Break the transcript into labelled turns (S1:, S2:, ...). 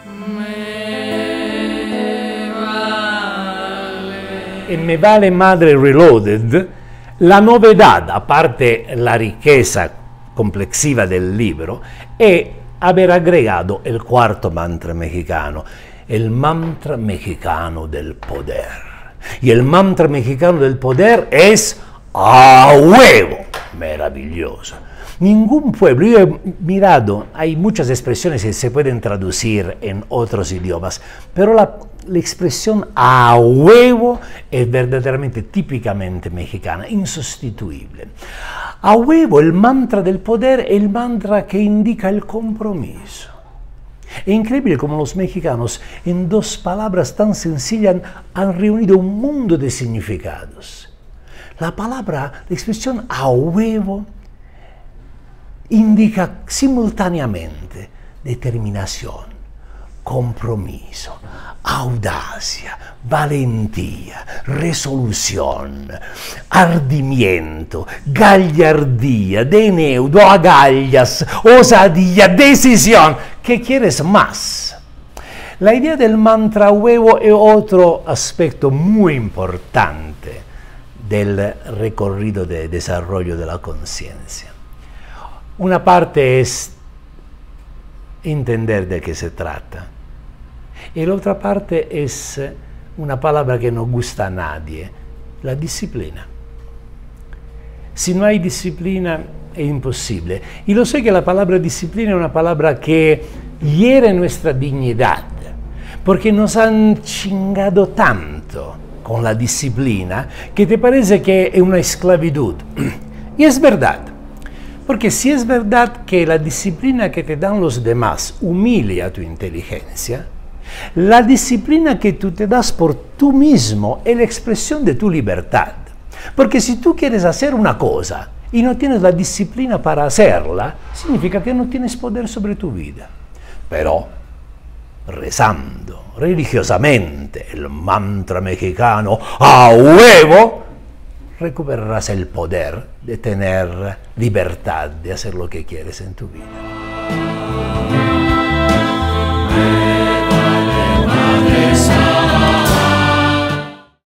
S1: En Me Vale Madre Reloaded, la novedad, a parte la riqueza complexiva del libro, è aver agregado el cuarto mantra mexicano, el mantra mexicano del poder. Y el mantra mexicano del poder es ¡a huevo! Maravilloso. Ningún pueblo, yo he mirado, hay muchas expresiones que se pueden traducir en otros idiomas, pero la expresión a huevo es verdaderamente típicamente mexicana, insustituible. A huevo, el mantra del poder es el mantra que indica el compromiso. Es increíble cómo los mexicanos en dos palabras tan sencillas han reunido un mundo de significados. La expresión a huevo indica simultáneamente determinación, compromiso, audacia, valentía, resolución, ardimiento, gallardía, deneudo, agallas, osadía, decisión. ¿Qué quieres más? La idea del mantra huevo es otro aspecto muy importante del recorrido de desarrollo de la conciencia. Una parte es entender de qué se trata y la otra parte es una palabra que no gusta a nadie, la disciplina. Si no hay disciplina es imposible. Y lo sé que la palabra disciplina es una palabra que hiere nuestra dignidad, porque nos han chingado tanto con la disciplina que te parece que es una esclavitud. Y es verdad. Porque si es verdad que la disciplina que te dan los demás humilia tu inteligencia, la disciplina que tú te das por tú mismo es la expresión de tu libertad. Porque si tú quieres hacer una cosa y no tienes la disciplina para hacerla, significa que no tienes poder sobre tu vida. Pero rezando religiosamente el mantra mexicano a huevo, recuperarás el poder de tener libertad de hacer lo que quieres en tu vida.